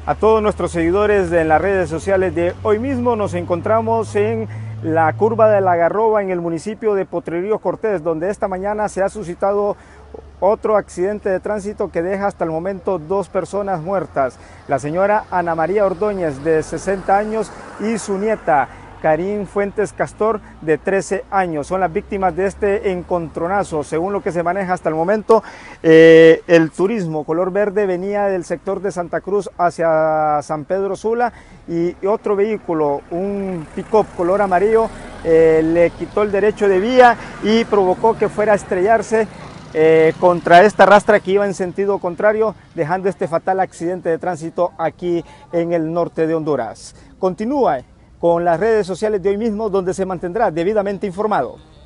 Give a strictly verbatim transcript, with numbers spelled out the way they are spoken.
A todos nuestros seguidores de las redes sociales de hoy mismo nos encontramos en la curva de la Garroba en el municipio de Potrerillos Cortés, donde esta mañana se ha suscitado otro accidente de tránsito que deja hasta el momento dos personas muertas. La señora Ana María Ordóñez, de sesenta años, y su nieta Karin Fuentes Castor, de trece años. Son las víctimas de este encontronazo. Según lo que se maneja hasta el momento, eh, el turismo color verde venía del sector de Santa Cruz hacia San Pedro Sula y otro vehículo, un pick-up color amarillo, eh, le quitó el derecho de vía y provocó que fuera a estrellarse eh, contra esta rastra que iba en sentido contrario, dejando este fatal accidente de tránsito aquí en el norte de Honduras. Continúa con las redes sociales de hoy mismo, donde se mantendrá debidamente informado.